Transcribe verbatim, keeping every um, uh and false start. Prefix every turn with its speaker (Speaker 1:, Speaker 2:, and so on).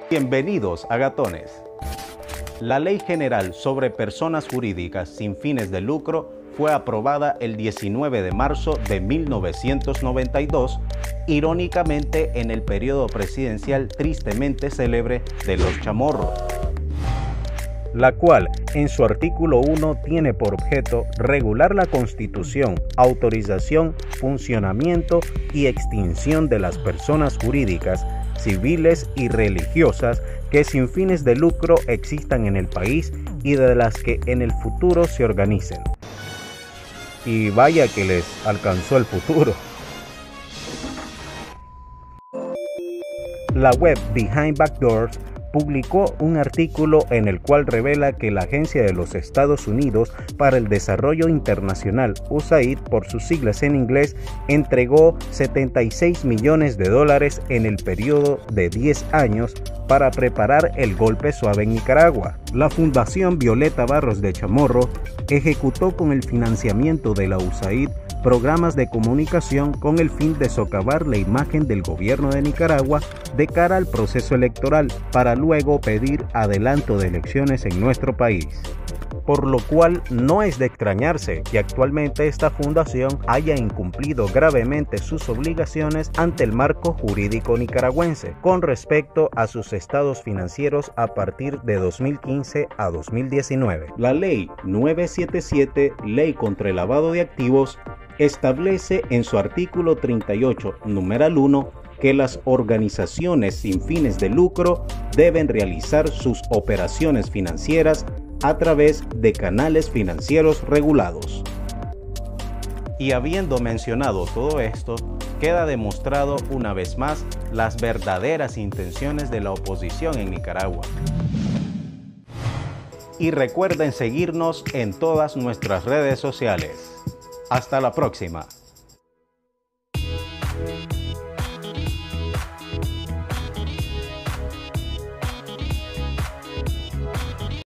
Speaker 1: Bienvenidos a Gatones. La Ley General sobre Personas Jurídicas sin fines de lucro fue aprobada el diecinueve de marzo de mil novecientos noventa y dos, irónicamente en el periodo presidencial tristemente célebre de los Chamorros, la cual en su artículo uno tiene por objeto regular la constitución, autorización, funcionamiento y extinción de las personas jurídicas, civiles y religiosas que sin fines de lucro existan en el país y de las que en el futuro se organicen. Y vaya que les alcanzó el futuro. La web Behind Backdoors publicó un artículo en el cual revela que la Agencia de los Estados Unidos para el Desarrollo Internacional, U S A I D por sus siglas en inglés, entregó setenta y seis millones de dólares en el periodo de diez años para preparar el golpe suave en Nicaragua. La Fundación Violeta Barros de Chamorro ejecutó con el financiamiento de la U S A I D programas de comunicación con el fin de socavar la imagen del gobierno de Nicaragua de cara al proceso electoral, para luego pedir adelanto de elecciones en nuestro país. Por lo cual no es de extrañarse que actualmente esta fundación haya incumplido gravemente sus obligaciones ante el marco jurídico nicaragüense con respecto a sus estados financieros a partir de dos mil quince a dos mil diecinueve. La Ley novecientos setenta y siete, Ley contra el Lavado de Activos, establece en su artículo treinta y ocho, numeral uno, que las organizaciones sin fines de lucro deben realizar sus operaciones financieras a través de canales financieros regulados. Y habiendo mencionado todo esto, queda demostrado una vez más las verdaderas intenciones de la oposición en Nicaragua. Y recuerden seguirnos en todas nuestras redes sociales. Hasta la próxima.